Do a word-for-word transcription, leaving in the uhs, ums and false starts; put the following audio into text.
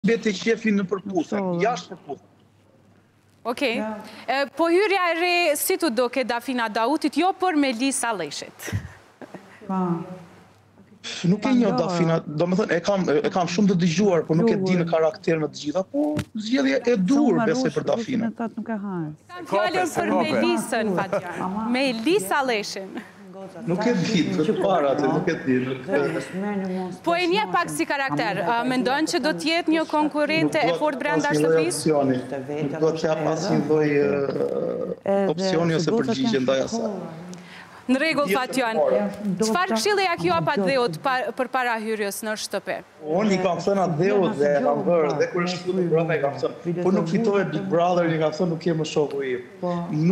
bete qefin në përputhe, jashtë përputhe. Okej. Po hyrja e re, si të do ke Dafina Dautit, jo për Melisa Leshit? Nuk e një Dafina, do më thënë, e kam shumë të dëgjuar, por nuk e di në karakter në të gjitha, po zgjedhje e dur besoj për Dafina. Kam fjallën për Melisën, Fatjan. Melisa Leshin. Nuk e di, të para atë, nuk e di. Po e një pak si karakter, mendojnë që do t'jetë një konkurente e fort brenda shtëpisë? Nuk do t'ja pas një lloj opcioni ose përgjigje ndaj asaj. Në rregull, Fatjan, çfarë këshilli ja kjo apat dheut për para hyrjes në shtëpi? Unë i kam thënë atë dheut dhe e kam bërë, dhe kur është shkuar brava i kam thënë, po nuk fitoi Big Brother, i kam thënë nuk je më shoku im.